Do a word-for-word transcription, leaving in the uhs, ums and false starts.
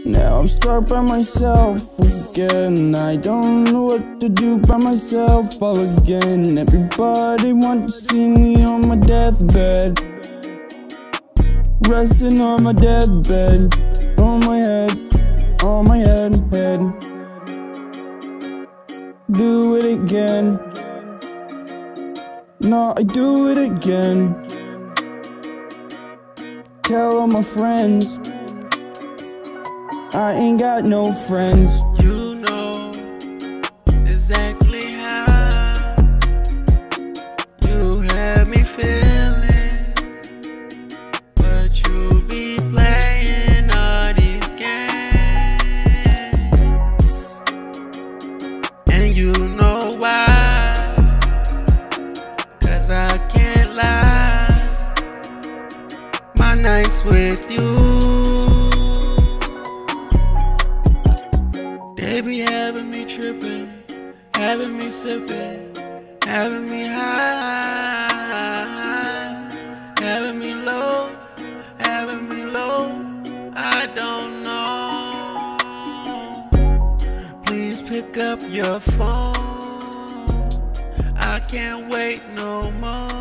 Now I'm stuck by myself again. I don't know what to do by myself all again. Everybody wants to see me on my deathbed, resting on my deathbed, on my head, on my head, head. Do it again. No, I do it again. Tell all my friends I ain't got no friends. You know exactly how you have me feeling, but you be playing all these games, and you know why, 'cause I can't lie. My nights with you, they be having me tripping, having me sipping, having me high, having me low, having me low. I don't know. Please pick up your phone. I can't wait no more.